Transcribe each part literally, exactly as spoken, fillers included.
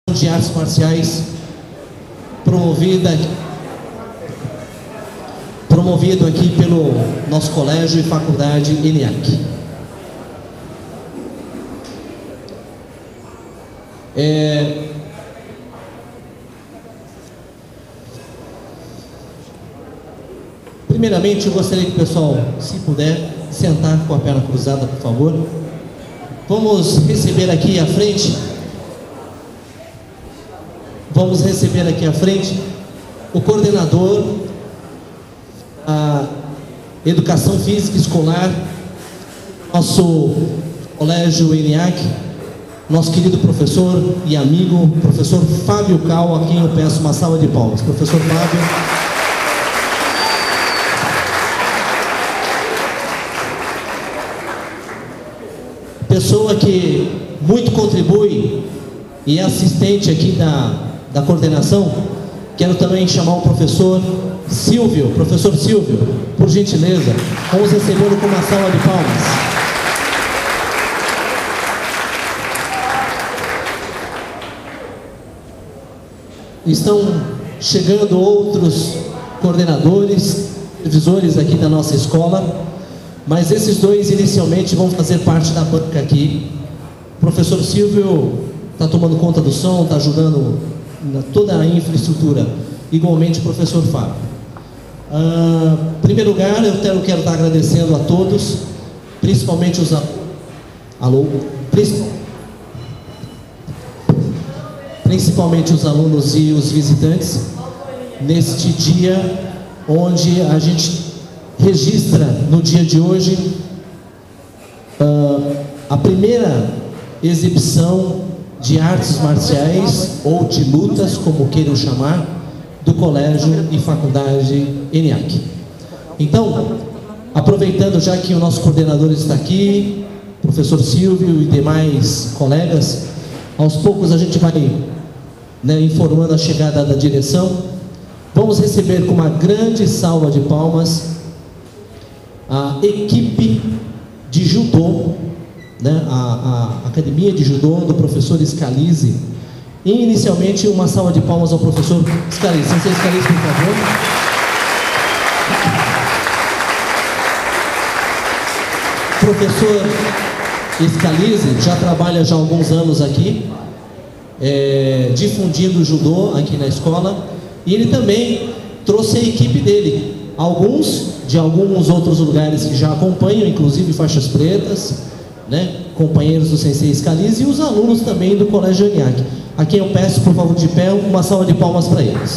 de artes marciais promovida promovido aqui pelo nosso colégio e faculdade ENIAC. É, primeiramente, eu gostaria que o pessoal, se puder, sentar com a perna cruzada, por favor. Vamos receber aqui à frente, vamos receber aqui à frente o coordenador da Educação Física Escolar, nosso colégio ENIAC, nosso querido professor e amigo, professor Fábio Cal, a quem eu peço uma salva de palmas. Professor Fábio. Pessoa que muito contribui e é assistente aqui da, da coordenação. Quero também chamar o professor Silvio, professor Silvio, por gentileza, vamos recebê-lo com uma salva de palmas. Estão chegando outros coordenadores, supervisores aqui da nossa escola, mas esses dois inicialmente vão fazer parte da banca aqui. O professor Silvio está tomando conta do som, está ajudando na toda a infraestrutura, igualmente o professor Fábio. Ah, em primeiro lugar, eu quero, quero estar agradecendo a todos, principalmente os alunos. Alô? Principalmente principalmente os alunos e os visitantes, neste dia onde a gente registra no dia de hoje uh, a primeira exibição de artes marciais ou de lutas, como queiram chamar, do colégio e faculdade ENIAC. Então, aproveitando já que o nosso coordenador está aqui, professor Silvio e demais colegas, aos poucos a gente vai Né, informando a chegada da direção. Vamos receber com uma grande salva de palmas a equipe de judô, né, a, a academia de judô do professor Scalise. E inicialmente uma salva de palmas ao professor Scalise. Você Scalise, por favor. Professor Scalise já trabalha já há alguns anos aqui, É, difundindo o judô aqui na escola, e ele também trouxe a equipe dele, alguns de alguns outros lugares que já acompanham, inclusive faixas pretas, né, companheiros do Sensei Scalise, e os alunos também do Colégio ENIAC, a quem eu peço, por favor, de pé, uma salva de palmas para eles.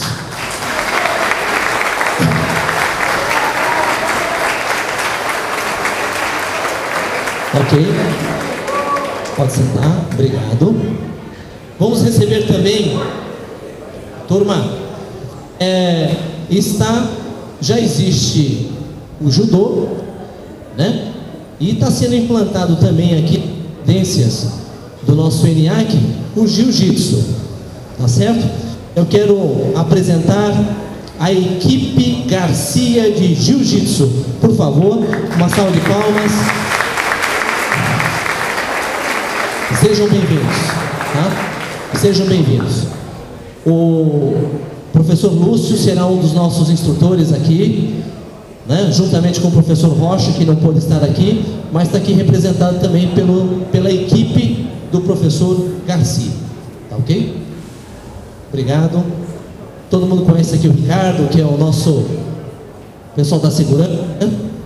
Ok, pode sentar, obrigado. Vamos receber também, turma, é, está, já existe o judô, né? E está sendo implantado também aqui, tendências do nosso ENIAC, o jiu-jitsu, tá certo? Eu quero apresentar a equipe Garcia de jiu-jitsu, por favor, uma salva de palmas. Sejam bem-vindos, tá? Sejam bem-vindos. O professor Lúcio será um dos nossos instrutores aqui, né, juntamente com o professor Rocha, que não pôde estar aqui, mas está aqui representado também pelo, pela equipe do professor Garcia. Tá ok? Obrigado. Todo mundo conhece aqui o Ricardo, que é o nosso pessoal da segurança.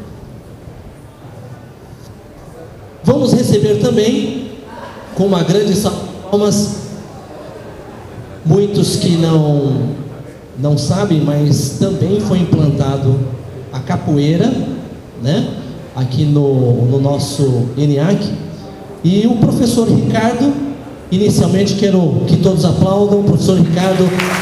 Vamos receber também, com uma grande salva de palmas, muitos que não, não sabem, mas também foi implantado a capoeira, né, aqui no, no nosso ENIAC. E o professor Ricardo, inicialmente quero que todos aplaudam, o professor Ricardo.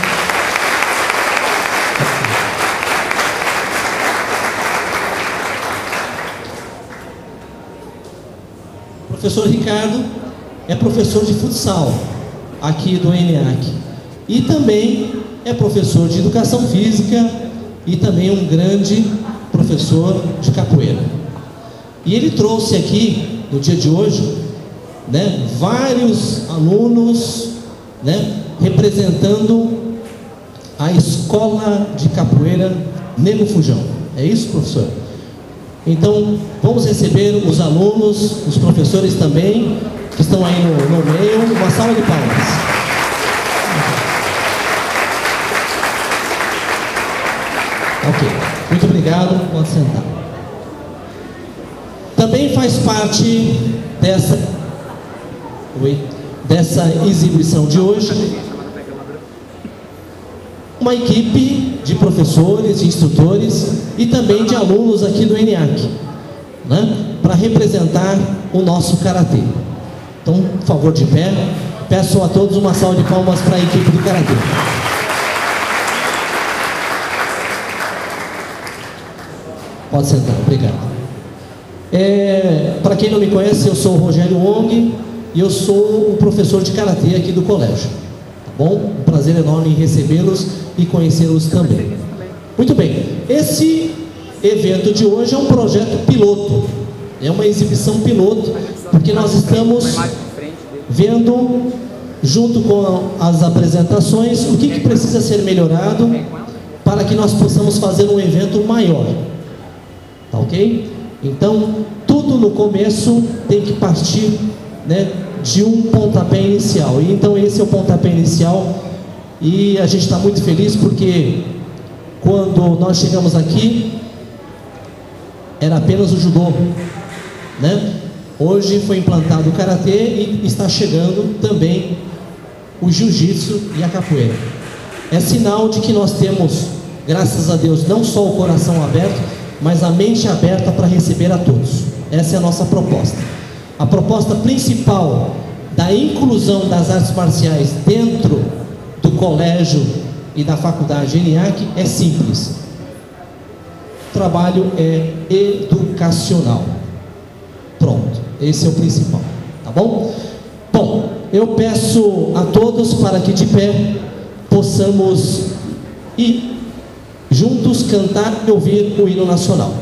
O professor Ricardo é professor de futsal aqui do ENIAC. E também é professor de educação física e também um grande professor de capoeira. E ele trouxe aqui, no dia de hoje, né, vários alunos, né, representando a Escola de Capoeira Nego Fujão. É isso, professor? Então, vamos receber os alunos, os professores também, que estão aí no, no meio. Uma salva de palmas. Ok, muito obrigado, pode sentar. Também faz parte dessa, oi, dessa exibição de hoje uma equipe de professores, de instrutores e também de alunos aqui do ENIAC, né, para representar o nosso karatê. Então, por favor, de pé, peço a todos uma salva de palmas para a equipe do karatê. Pode sentar, obrigado. É, para quem não me conhece, eu sou o Rogério Wong e eu sou o professor de karatê aqui do colégio. Tá bom? Um prazer enorme em recebê-los e conhecê-los também. Muito bem, esse evento de hoje é um projeto piloto, é uma exibição piloto, porque nós estamos vendo, junto com as apresentações, o que, que precisa ser melhorado para que nós possamos fazer um evento maior. Tá ok? Então, tudo no começo tem que partir, né, de um pontapé inicial. E então esse é o pontapé inicial. E a gente está muito feliz porque quando nós chegamos aqui era apenas o judô, né? Hoje foi implantado o karatê e está chegando também o jiu-jitsu e a capoeira. É sinal de que nós temos, graças a Deus, não só o coração aberto, mas a mente aberta para receber a todos. Essa é a nossa proposta. A proposta principal da inclusão das artes marciais dentro do colégio e da faculdade ENIAC é simples. O trabalho é educacional. Pronto, esse é o principal, tá bom? Bom, eu peço a todos para que de pé possamos ir juntos cantar e ouvir o hino nacional.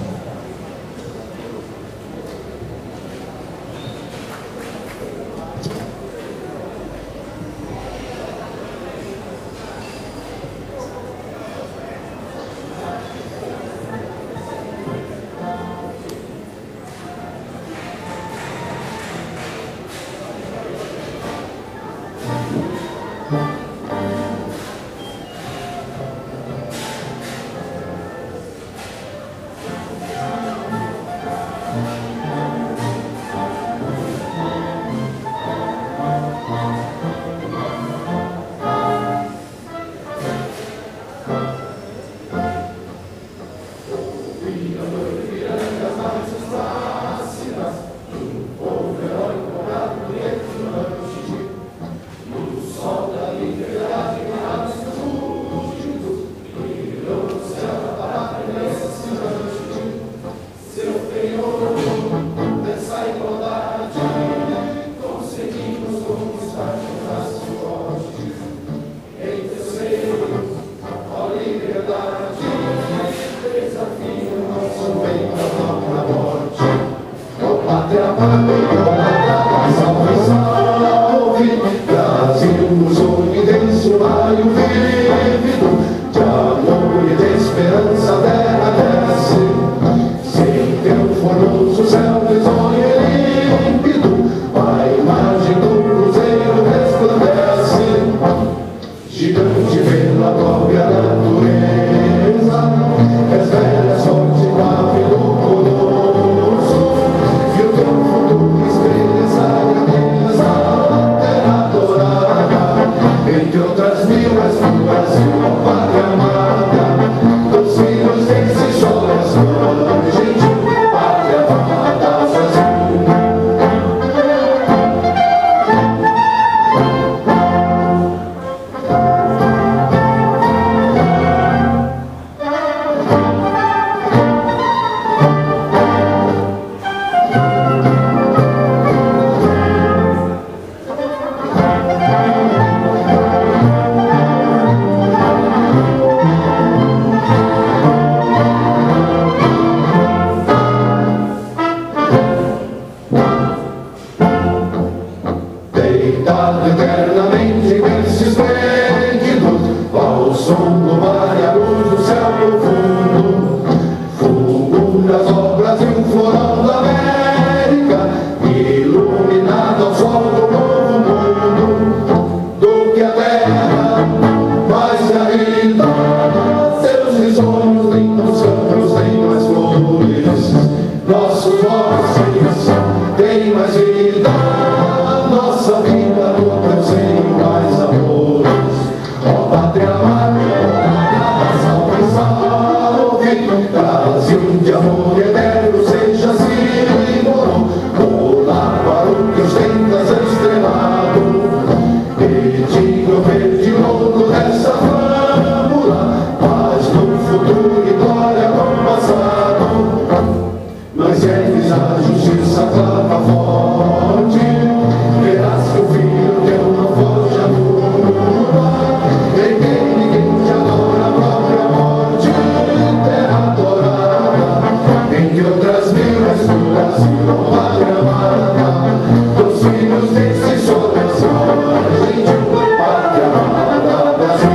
culturas, obras e um florão da América, iluminado ao sol do novo mundo, do que a terra faz a vida. Seus risonhos nem nos campos nem mais flores, nossos ossos têm mais vida, nossa vida no teu seio mais amores. Ó pátria amada, salve, salve, Brasil de amor eterno, seja assim e morou, volar para o que ostentas estrelado, e digno verde louro dessa fábula, paz no futuro e glória no passado. Mas eres a justiça clava forte, verás que o filho teu não foge à turba, em quem ninguém te adora a própria morte, terra adorada, entre outras mil és do Brasil, ó pátria amada, dos filhos desse sol, desse gentil, pátria amada, Brasil.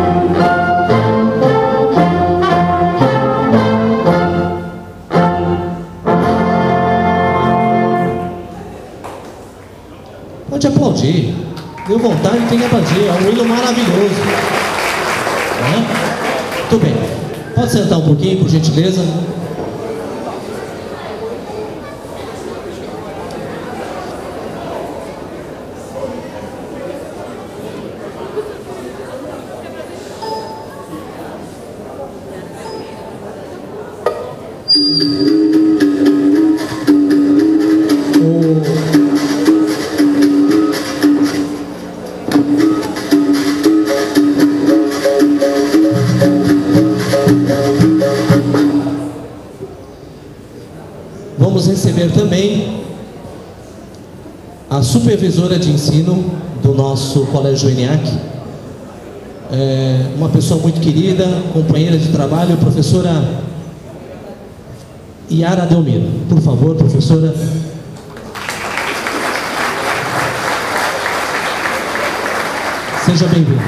Pode aplaudir, deu vontade, tem que aplaudir, é um hino maravilhoso, né? Muito bem, pode sentar um pouquinho, por gentileza. Vamos receber também a supervisora de ensino do nosso Colégio ENIAC, é uma pessoa muito querida, companheira de trabalho, a professora Yara Delmiro. Por favor, professora. Seja bem-vinda.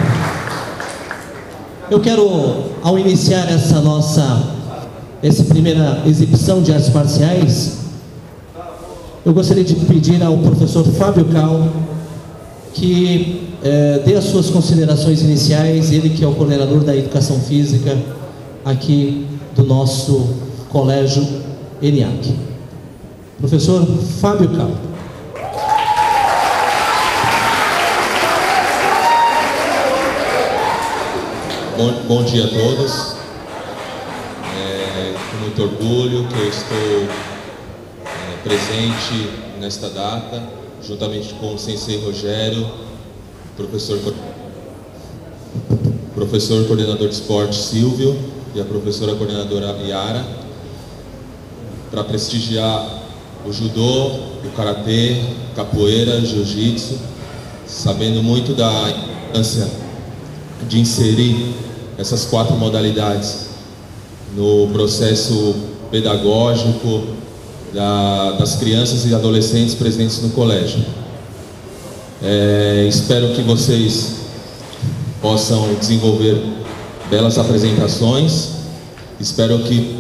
Eu quero, ao iniciar essa nossa essa primeira exibição de artes marciais, eu gostaria de pedir ao professor Fábio Cal que eh, dê as suas considerações iniciais, ele que é o coordenador da Educação Física aqui do nosso Colégio ENIAC. Professor Fábio Cal. Bom, bom dia a todos. É com muito orgulho que eu estou é, presente nesta data, juntamente com o Sensei Rogério, professor, professor coordenador de esporte Silvio e a professora coordenadora Yara, para prestigiar o judô, o karatê, capoeira, jiu-jitsu, sabendo muito da importância de inserir essas quatro modalidades no processo pedagógico da, das crianças e adolescentes presentes no colégio. É, espero que vocês possam desenvolver belas apresentações. Espero que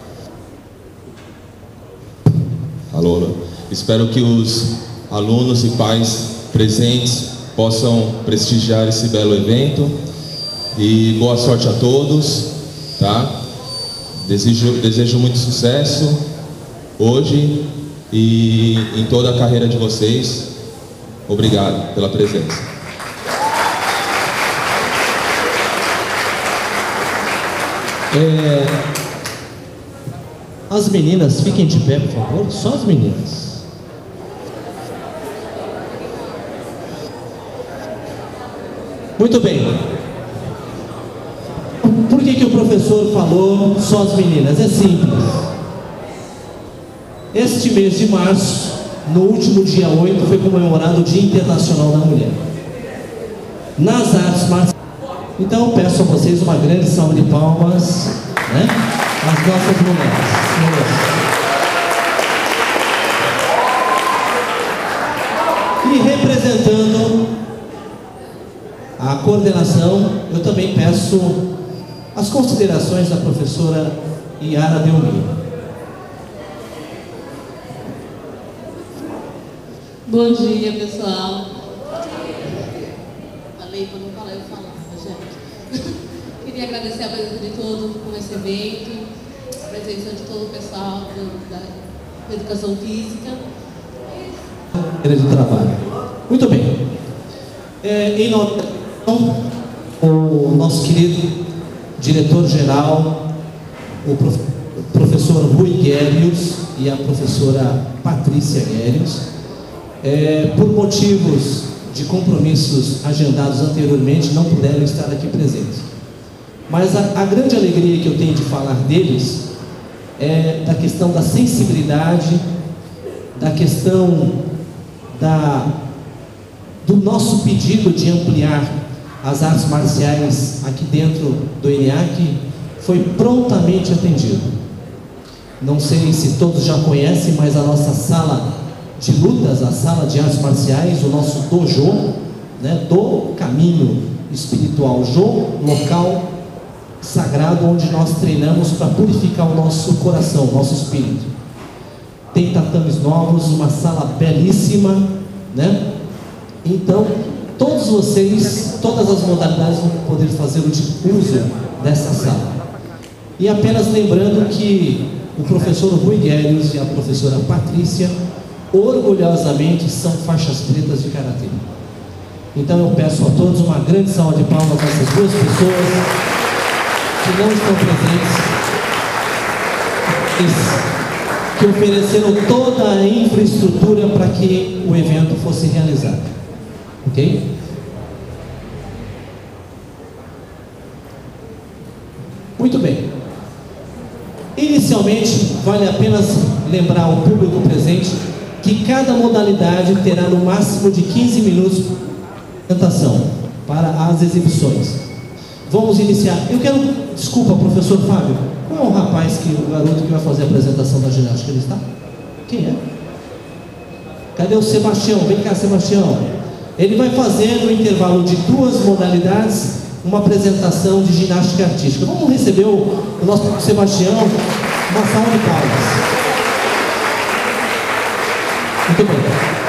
alô, alô. Espero que os alunos e pais presentes possam prestigiar esse belo evento. E boa sorte a todos, tá? Desejo, desejo muito sucesso hoje e em toda a carreira de vocês. Obrigado pela presença. É, as meninas, fiquem de pé, por favor. Só as meninas. Muito bem. Por que que o professor falou só as meninas? É simples. Este mês de março, no último dia oito, foi comemorado o Dia Internacional da Mulher. Nas artes marciais. Então, peço a vocês uma grande salva de palmas, né? As nossas mulheres. E representando a coordenação, eu também peço as considerações da professora Yara Delmiro. Bom dia, pessoal. Falei para não falar, eu falava, gente. Queria agradecer a presença de todos por esse evento, a presença de todo o pessoal do, da Educação Física. De trabalho. Muito bem. É, em nome o nosso querido diretor-geral, o prof, professor Rui Guérios e a professora Patrícia Guérios, é, por motivos de compromissos agendados anteriormente, não puderam estar aqui presentes. Mas a, a grande alegria que eu tenho de falar deles é da questão da sensibilidade, da questão da, do nosso pedido de ampliar as artes marciais aqui dentro do ENIAC, foi prontamente atendido. Não sei se todos já conhecem, mas a nossa sala de lutas, a sala de artes marciais, o nosso dojo, né, do caminho espiritual, jo, local sagrado onde nós treinamos para purificar o nosso coração, o nosso espírito. Tem tatames novos, uma sala belíssima, né? Então, todos vocês, todas as modalidades vão poder fazer o uso dessa sala. E apenas lembrando que o professor Rui Guérios e a professora Patrícia, orgulhosamente, são faixas pretas de karatê. Então eu peço a todos uma grande salva de palmas a essas duas pessoas que não estão presentes, que ofereceram toda a infraestrutura para que o evento fosse realizado. Ok? Muito bem. Inicialmente, vale apenas lembrar ao público presente que cada modalidade terá no máximo de quinze minutos de apresentação para as exibições. Vamos iniciar. Eu quero, desculpa, professor Fábio, qual é o rapaz, que, o garoto que vai fazer a apresentação da ginástica? Ele está? Quem é? Cadê o Sebastião? Vem cá, Sebastião. Ele vai fazer, no intervalo de duas modalidades, uma apresentação de ginástica artística. Vamos receber o, o nosso Sebastião, uma salva de palmas. Muito bem.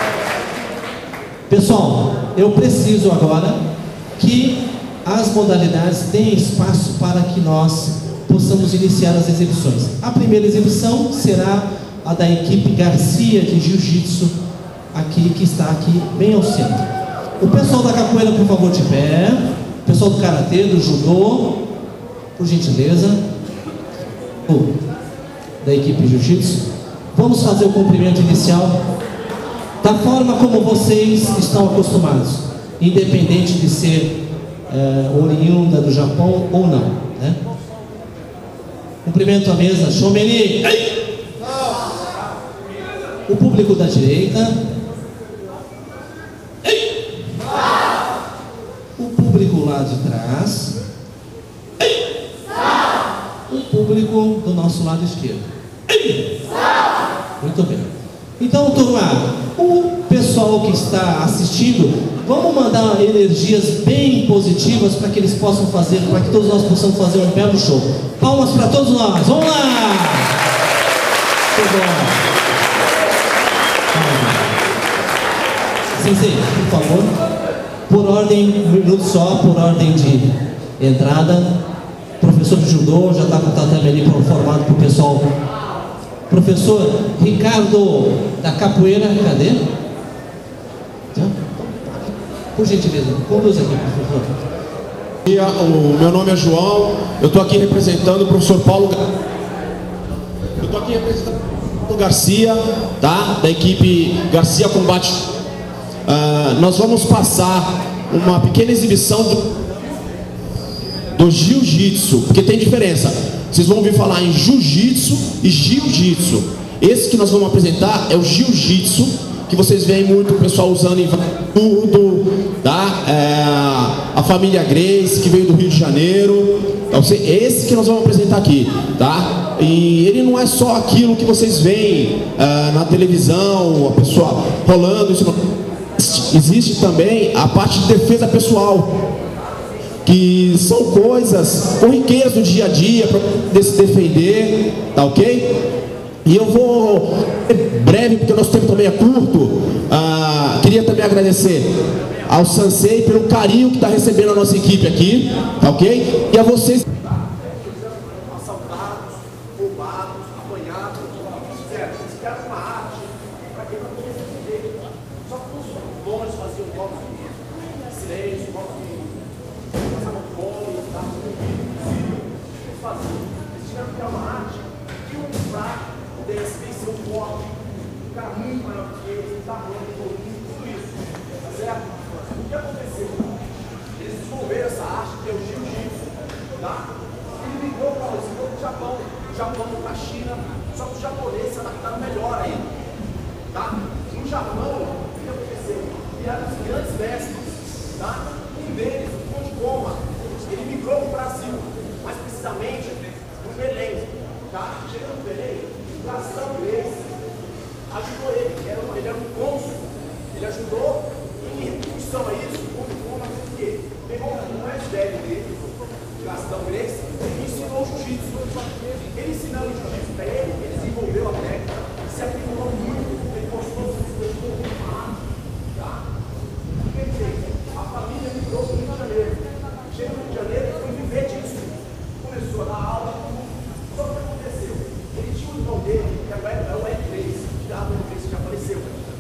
Pessoal, eu preciso agora que as modalidades deem espaço para que nós possamos iniciar as exibições. A primeira exibição será a da equipe Garcia de Jiu-Jitsu, aqui, que está aqui bem ao centro. O pessoal da capoeira, por favor, de pé. O pessoal do karatê, do judô, por gentileza. O, da equipe Jiu-Jitsu. Vamos fazer o cumprimento inicial da forma como vocês estão acostumados, independente de ser é, oriunda do Japão ou não, né? Cumprimento à mesa, Shomeni. O público da direita. O público lá de trás. O público do nosso lado esquerdo. Muito bem. Então, turma, o pessoal que está assistindo, vamos mandar energias bem positivas para que eles possam fazer, para que todos nós possamos fazer um belo show. Palmas para todos nós. Vamos lá! Muito bom. Sensei, por favor, por ordem, um minuto só, por ordem de entrada. Professor de judô já está com o tatame ali formado para o pessoal. Professor Ricardo da capoeira, cadê? Por gentileza, conduz aqui, professor. O meu nome é João, eu estou aqui representando o professor Paulo Garcia. Eu estou aqui representando o Paulo Garcia, tá? Da equipe Garcia Combate. Uh, nós vamos passar uma pequena exibição do, do Jiu-Jitsu, porque tem diferença. Vocês vão ouvir falar em Jiu-Jitsu e Jiu-Jitsu. Esse que nós vamos apresentar é o Jiu-Jitsu, que vocês veem muito o pessoal usando em tudo, tá? É, a família Grace, que veio do Rio de Janeiro. Então, esse que nós vamos apresentar aqui, tá? E ele não é só aquilo que vocês veem é, na televisão, a pessoa rolando. Isso não... Existe também a parte de defesa pessoal, que são coisas corriqueiras do dia a dia para poder se defender, tá ok? E eu vou ser breve, porque o nosso tempo também é curto. Ah, queria também agradecer ao Sansei pelo carinho que está recebendo a nossa equipe aqui, tá ok? E a vocês. Assaltados, roubados, apanhados, fizeram, eles criaram uma arte para quem não podia entender. Só que os bons faziam golpes de silêncio, golpes de passavam fome, estavam impossível. Eles faziam. Eles tiveram que criar uma arte que um fraco pudesse vencer um forte, um cara muito maior que eles, tá rolando, tudo isso. Tá certo? O que aconteceu? Eles desenvolveram essa arte que é o jiu-jitsu, tá? Ele migrou para o Japão, o Japão para a China, só que os japoneses se adaptaram melhor ainda, tá? No Japão, o que aconteceu? Vieram os grandes mestres, tá? Um deles, o Conde Goma, ele migrou para o Brasil, mais precisamente no Belém, tá? Chegando no Belém, o Gastão Gracie ajudou ele, ele era um, ele era um cônsul, ele ajudou. Em retribuição a isso, o Conde Goma fez o quê? Pegou o mais velho dele, o Gastão Gracie, e ensinou o jiu-jitsu. Ele ensinando o jiu-jitsu para ele, ele desenvolveu a técnica, se aprimorou muito, ele postou se esforçou muito mais, tá? O que ele fez? A família migrou para o Rio de Janeiro. Chega no Rio de Janeiro e foi viver disso. Começou a dar aula, só que o que aconteceu? Ele tinha um irmão dele, que era o L três, que já apareceu.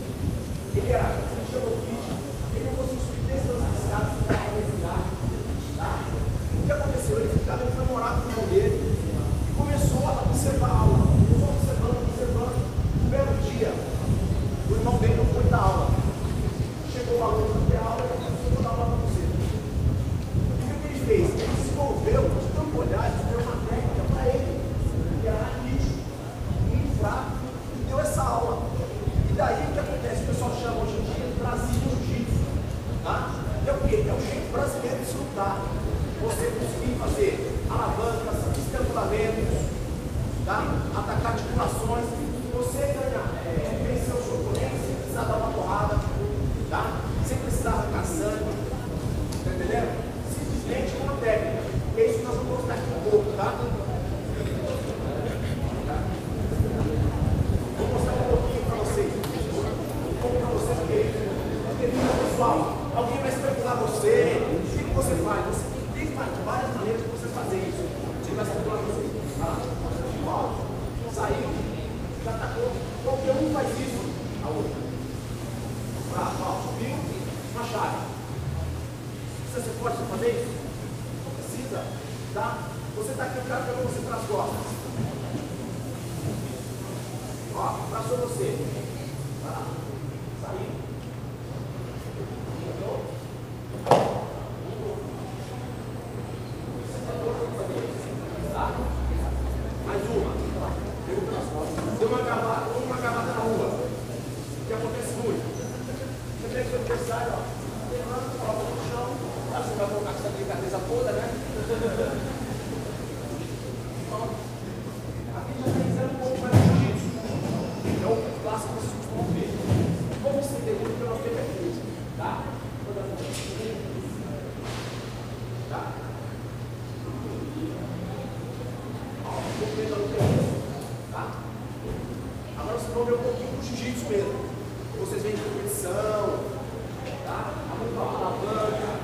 Ele era, ele chamou o filho, ele não conseguiu subir três anos de escada, para a universidade, tá? O que aconteceu? Ele ficava, ele foi morar com o irmão dele e começou a observar a aula. Começou observando, observando. Um belo dia, o irmão dele não foi dar aula. Chegou o aluno para ter aula e ele disse: vou dar aula para você. E o que ele fez? Ele desenvolveu, de tanto olhar, desenvolveu uma técnica para ele, que era nítido, muito fraco, e deu essa aula. E daí o que acontece? O pessoal chama hoje em dia de Brasil Jiu-Jitsu, tá? É o quê? É o jeito brasileiro de se lutar. Você conseguir fazer alavancas, estrangulamentos, tá? Atacar articulações, você ganhar, é, vencer o seu oponente sem precisar dar uma porrada, tá? Sem precisar arrancar sangue, tá entendendo? Simplesmente uma técnica. É isso que nós vamos mostrar aqui um pouco, tá? Vou mostrar um pouquinho para vocês. Um pouco para vocês que pessoal, alguém vai especular você. O que você faz? Você tem várias maneiras de você fazer isso. Você vai especular você. Ah, igual, saiu, já atacou. Qualquer um faz isso. A outra. Ah, ó, subiu, uma chave. Você, você pode fazer isso? Não precisa, tá? Você está aqui, o cara pegou você pelas costas. Ó, passou você. Tá? Saiu. Mais uma. Deu uma gravata, uma gravata na rua. O que acontece muito? Você pega o seu adversário, ó, levanta, coloca no chão. Ah, você vai colocar essa delicadeza toda, né? Então, aqui já está dizendo um pouco mais de jiu-jitsu. É o clássico que vocês costumam ver. Vamos estender muito pelo nosso tempo aqui, tá? Tá? Tá? Agora vocês vão ver um pouquinho do jiu-jitsu mesmo. Vocês veem de competição, tá? A muita alavanca.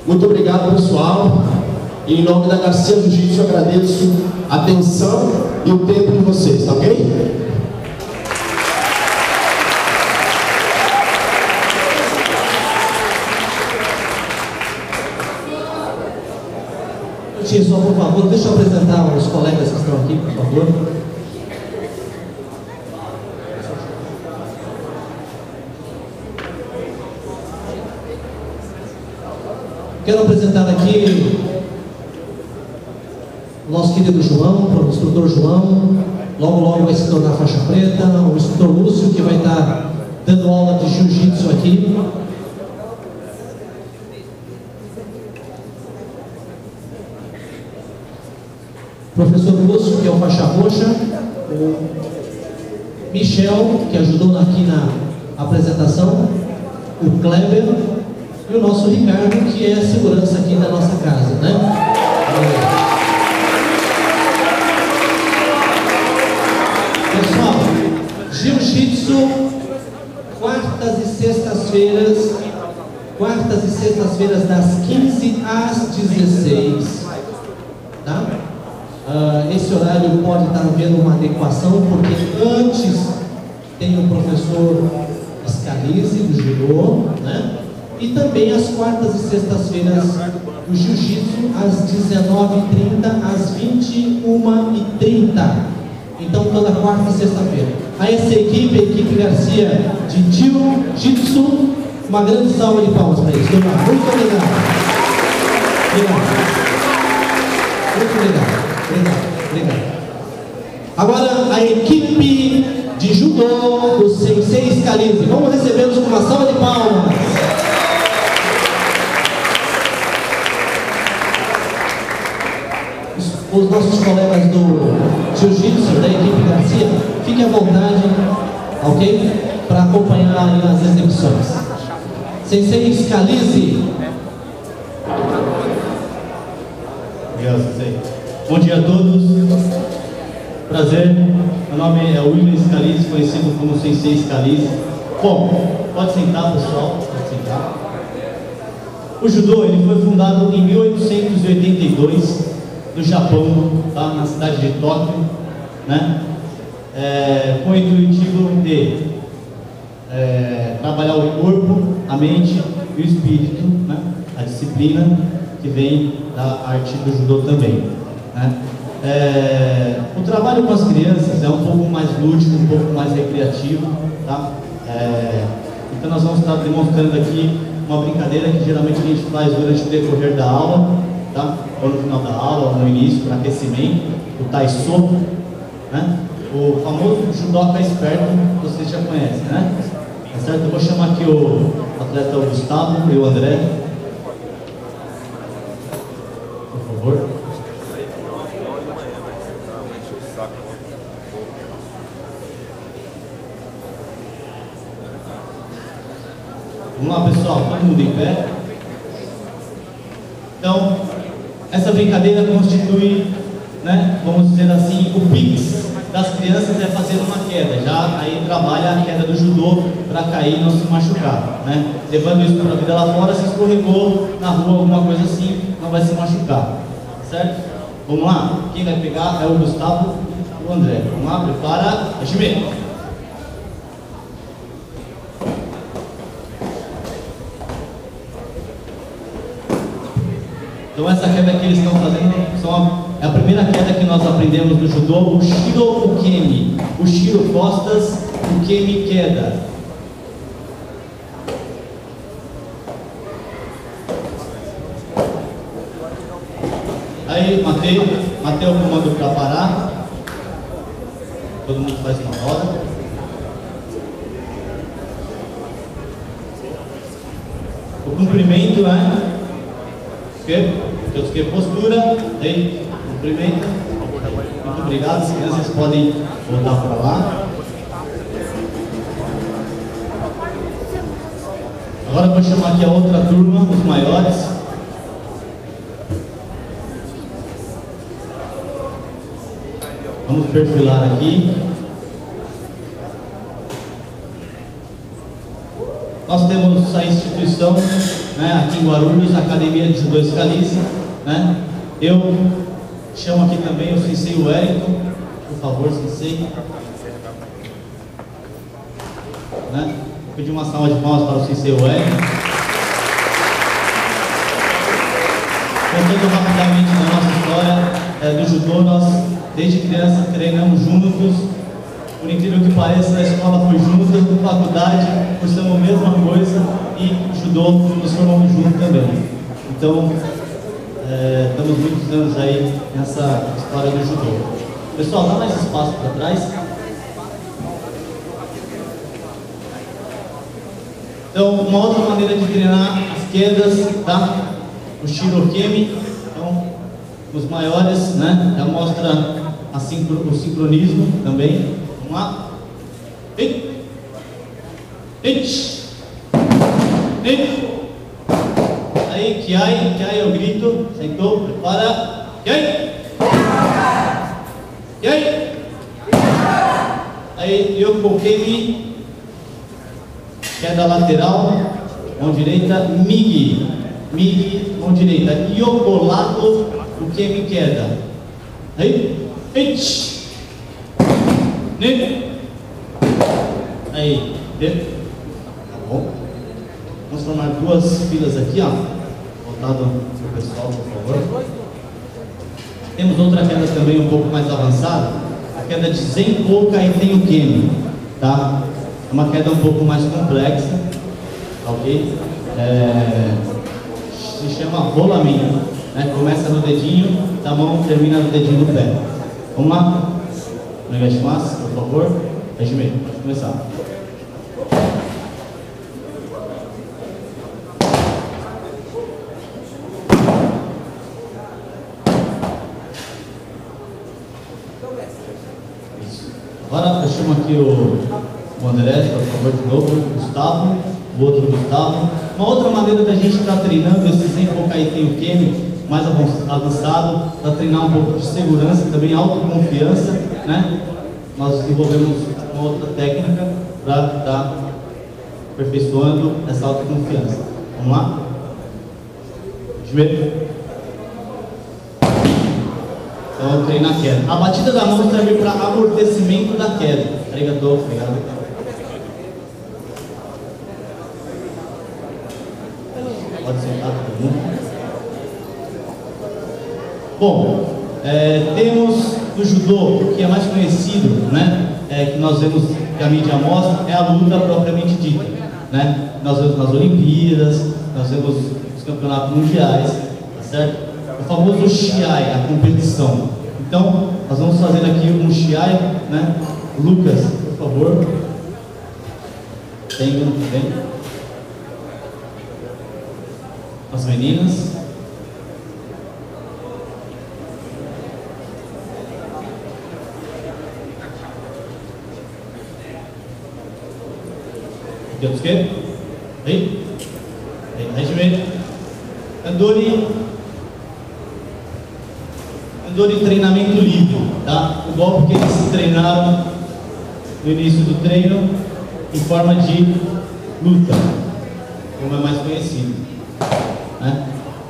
Muito obrigado, pessoal. E em nome da Garcia Jiu-Jitsu, eu agradeço a atenção e o tempo de vocês, tá ok? Só por favor, deixa eu apresentar os colegas que estão aqui, por favor. Quero apresentar aqui o nosso querido João, o instrutor João. Logo, logo vai se tornar faixa preta. O instrutor Lúcio, que vai estar dando aula de jiu-jitsu aqui. Professor Lúcio, que é o faixa roxa, o Michel, que ajudou aqui na apresentação, o Kleber e o nosso Ricardo, que é a segurança aqui da nossa casa, né? Pessoal, jiu-jitsu, quartas e sextas-feiras, quartas e sextas-feiras das quinze às dezesseis, tá? Uh, esse horário pode estar havendo uma adequação, porque antes tem o professor Scalise, do judô, né? E também as quartas e sextas-feiras o jiu-jitsu, às dezenove e trinta, às vinte e uma e trinta. Então, toda quarta e sexta-feira. A essa equipe, a equipe Garcia de Jiu-Jitsu, uma grande salva de palmas para eles. Muito obrigado. Obrigado. Muito obrigado. Obrigado, obrigado. Agora a equipe de judô do Sensei Scalise. Vamos recebê-los com uma salva de palmas. Os, os nossos colegas do Jiu-Jitsu, da equipe Garcia, fiquem à vontade, ok? Para acompanhar as exibições. Sensei Scalise. Obrigado, Sensei. Bom dia a todos, prazer, meu nome é William Scalise, conhecido como Sensei Scalise. Bom, pode sentar, pessoal, pode sentar. O judô ele foi fundado em mil oitocentos e oitenta e dois no Japão, tá? Na cidade de Tóquio, né? É, com o intuitivo de é, trabalhar o corpo, a mente e o espírito, né? A disciplina que vem da arte do judô também. É, o trabalho com as crianças é um pouco mais lúdico, um pouco mais recreativo, tá? É, então nós vamos estar demonstrando aqui uma brincadeira que geralmente a gente faz durante o decorrer da aula, tá? Ou no final da aula, ou no início, para aquecimento, o Taiso, né? O famoso judoca esperto, vocês já conhecem, né? Tá certo? Eu vou chamar aqui o atleta Gustavo e o André, por favor. Vamos lá, pessoal, todo mundo em pé. Então, essa brincadeira constitui, né, vamos dizer assim, o pix das crianças é fazer uma queda. Já aí trabalha a queda do judô para cair e não se machucar, né? Levando isso para a vida lá fora, se escorregou na rua, alguma coisa assim, não vai se machucar, certo? Vamos lá? Quem vai pegar é o Gustavo e o André. Vamos lá, prepara, regimento. Então essa queda que eles estão fazendo são a, é a primeira queda que nós aprendemos no judô, o Shiro Ukemi. O Shiro costas, o Ukemi queda. Aí, matei, matei o comando para parar. Todo mundo faz uma roda. O cumprimento é que postura, aí, cumprimento. Muito obrigado, as crianças podem voltar para lá. Agora eu vou chamar aqui a outra turma, os maiores. Vamos perfilar aqui. nós temos a instituição, né, aqui em Guarulhos, a Academia de Judô Scalise, né? Eu chamo aqui também o Sensei Wellington, por favor, Sensei. Né? Vou pedir uma salva de palmas para o Sensei Wellington. Contando rapidamente da nossa história é, do judô, nós desde criança treinamos juntos. Por incrível que pareça, a escola foi junta, na faculdade cursamos a mesma coisa e judô nos formamos juntos também. Então, é, estamos muitos anos aí nessa história do judô. Pessoal, dá mais espaço para trás. Então, uma outra maneira de treinar as quedas, tá? O Shirokemi, então, os maiores, né? Já mostra a sincro, o sincronismo também. Vamos lá. Ei! Ei! Ei! Aí, Kiai, Kiai eu grito, sentou, prepara. Kiai! Kiai! Aí, Yokokemi, queda lateral, mão direita, Migi. Migi, mão direita, Yokolado, o que me queda. Aí, Ei! Ne. Aí, de. Tá bom. Vamos formar duas filas aqui, ó. Voltado para o pessoal, por favor. Temos outra queda também um pouco mais avançada, a queda de Zenko Kaiten Ukemi, tá? É uma queda um pouco mais complexa, tá, ok? É... se chama rolamento, né? Começa no dedinho da mão, termina no dedinho do pé. Vamos lá? Onegaishimasu, por favor. Hajime, pode começar. Isso. Agora eu chamo aqui o, o André, por favor, de novo, o Gustavo, o outro Gustavo. Uma outra maneira da gente estar treinando esse Zenko Kaiten Ukemi mais avançado, para treinar um pouco de segurança, também autoconfiança, né? Nós desenvolvemos uma outra técnica para estar aperfeiçoando essa autoconfiança. Vamos lá? Joelho. Então, eu treino a queda. A batida da mão serve para amortecimento da queda. Arigatou, obrigado. Pode sentar todo mundo. Bom, é, temos no judô, que é mais conhecido, né, é, que nós vemos que a mídia mostra, é a luta propriamente dita, né? Nós vemos nas Olimpíadas, nós vemos os campeonatos mundiais, tá certo? O famoso Shiai, a competição. Então, nós vamos fazer aqui um Shiai, né? Lucas, por favor. Tem, tem. As meninas. Yotsuke. Aí. Aí, Hajime. Andori. Andori treinamento livre, tá? O golpe que eles treinaram no início do treino em forma de luta, como é mais conhecido, né?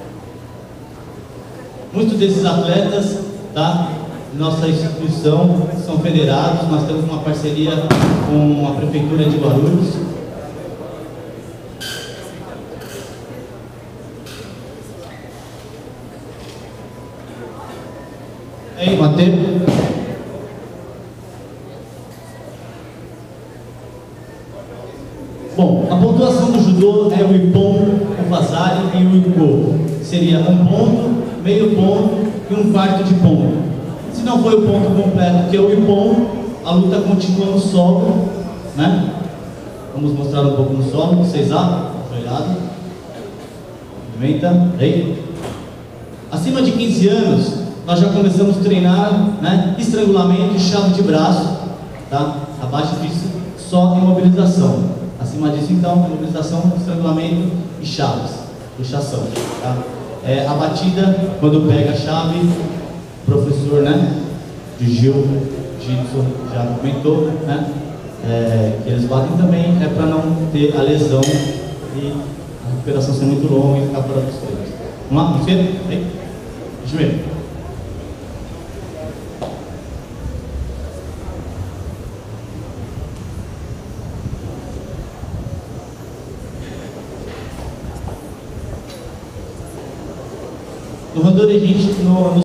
Muitos desses atletas, tá? Nossa instituição são federados, nós temos uma parceria com a Prefeitura de Guarulhos. Ei, Mateus. Bom, a pontuação do judô é o Ippon, o Vazari e o Iko. Seria um ponto, meio ponto e um quarto de ponto. Se não for o ponto completo, que é o Ippon, a luta continua no solo, né? Vamos mostrar um pouco no solo, vocês abrem, ajoelhado. Movimenta, aí. Acima de quinze anos, nós já começamos a treinar, né, estrangulamento e chave de braço, tá? Abaixo disso, só imobilização. Acima disso, então, imobilização, estrangulamento e chaves, puxação, tá? É, a batida, quando pega a chave, o professor, né, de Gil, Jitsu, já comentou, né? é, que eles batem também é para não ter a lesão e a recuperação ser muito longa e ficar fora dos treinos. Vamos lá, Pedro? Aí. Joelho. No Randori, a gente, no, no